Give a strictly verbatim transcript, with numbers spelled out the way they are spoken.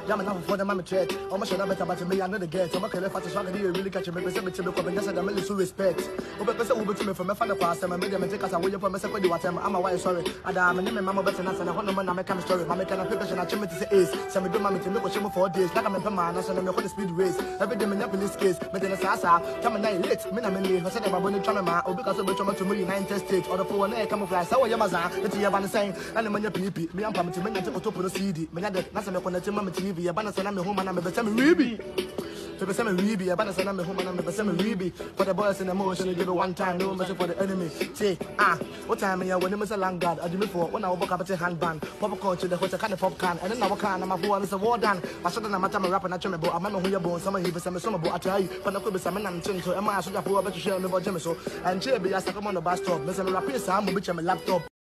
Yeah, man, for them, I'm a threat. I'm a better about me, I know the get. I'm a killer fast, so I can really catch me. Person to me, yes, I'm really so respect. Over person who to me from my father past, and I made them take us away from myself. I'm a wife, sorry. And I'm a name, Mamma better than I want to man, I'm a story. I'm a kind of paper, and I tell me to say is. Some of them, I'm to make a for days. Like I'm a man, and I'm a speed race. Every day, I'm in police case. But then a sasa, come and I late. Me, I'm in the Jose, I'm going to trauma, or because of the to me, United States, or the four and come of life. So, Yamaza, it's your band saying, and I'm your P P. Me, I'm coming to me and to open the C D. Me, that's a connected mamma T V. A banner, and I'm home, and I'm a better Ruby. To be some Ruby, a banner, and I'm home, and I'm a better Ruby. For the boys in emotion, you give it one time, no matter for the enemy. Say, ah, what time are you when it's a long guard? I do before when I walk up at a handband, popcorn to the hotel kind of popcorn, and then I walk on, I'm a fool, it's a war done. I shouldn't have a rap and I tell me, but I remember who you're born, some of you, some of I tell you, but I could be some man, so am I should have to share me about Jimmy so, and J B, I come on the bus stop, there's a rapid sound, which I'm a laptop.